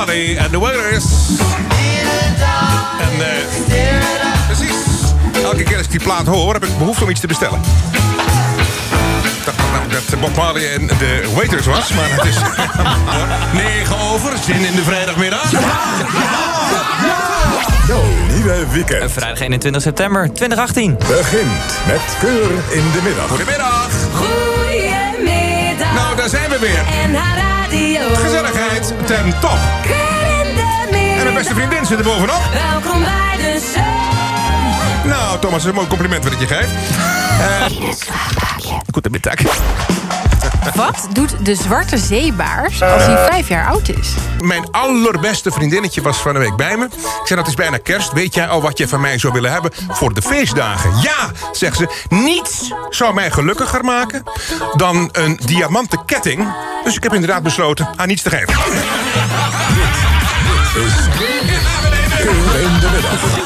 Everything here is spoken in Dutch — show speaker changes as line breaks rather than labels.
Marley en The Wailers. En precies, elke keer als ik die plaat hoor, heb ik behoefte om iets te bestellen. Ik dacht dat Bob Marley en The Wailers was, maar het is 9:00, zin in de vrijdagmiddag.
Jouw nieuwe weekend.
Vrijdag 21 september 2018.
Begint met Keur in de middag.
Goedemiddag.
Goedemiddag.
Nou, daar zijn we weer.
En haar radio.
Gezelligheid ten top.
Keur in de middag.
En mijn beste vriendin zit er bovenop.
Welkom bij de show.
Nou, Thomas, een mooi compliment wat ik je geeft. Goedemiddag.
Wat doet de zwarte zeebaars als hij 5 jaar oud is?
Mijn allerbeste vriendinnetje was van de week bij me. Ik zei, dat is bijna kerst. Weet jij al wat je van mij zou willen hebben voor de feestdagen? Ja, zegt ze. Niets zou mij gelukkiger maken dan een diamanten ketting. Dus ik heb inderdaad besloten aan niets te geven.
Keur in de middag.